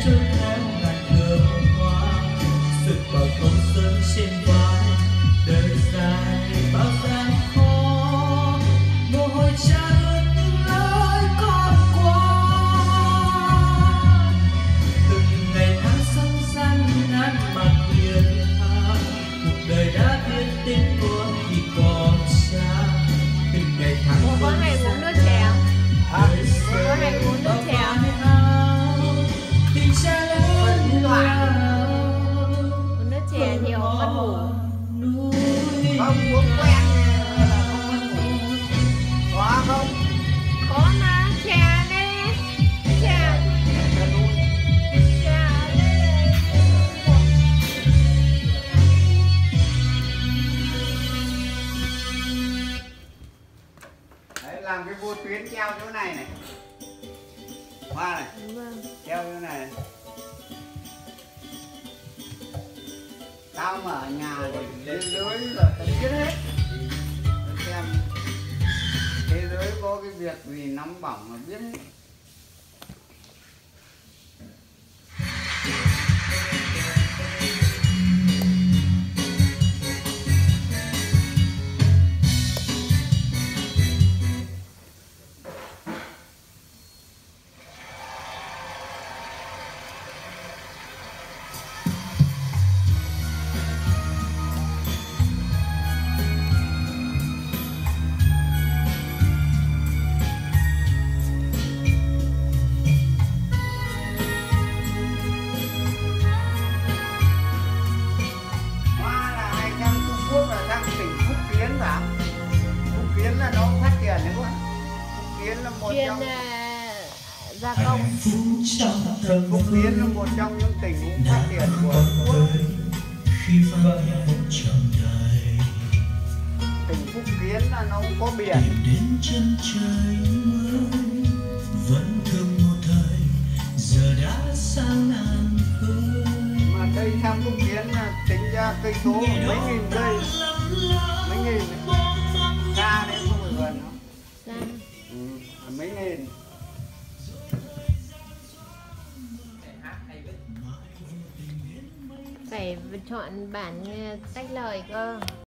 trôi theo ngàn đường hoa, rực vào câu sớm trên vai. Đời dài bao gian khó, mồ hôi cha ướt những lối con qua. Từng ngày tháng sống gian nan mặc nhiên tha, cuộc đời đã viết tên của khi còn cha. Từng ngày tháng Bố có hay uống nước chè không? đời Bố có hay uống nước chè không? tình cha lớn lao. Uống nước chè nhiều mất ngủ. Không uống quen là không mất ngủ. Có không? Có mà, chè đây. Chè. Chè đây. Đấy, làm cái vô tuyến treo chỗ này này. Hoa này, Vâng. treo chỗ này này. Tao mà ở nhà thì thế giới là tao biết hết. Tao xem thế giới có cái việc gì nóng bỏng mà biết hết. Là nó phát triển đúng không? Phúc Kiến là một Chuyên trong gia công. Phúc Kiến là một trong những tỉnh cũng phát triển của Trung Quốc. Tỉnh Phúc Kiến là nó cũng có biển. Mà đây sang Phúc Kiến là tính ra cây số mấy nghìn cây, mấy nghìn. Xa đấy không phải gần đâu. Xa. Mấy nghìn. Phải chọn bản tách lời cơ.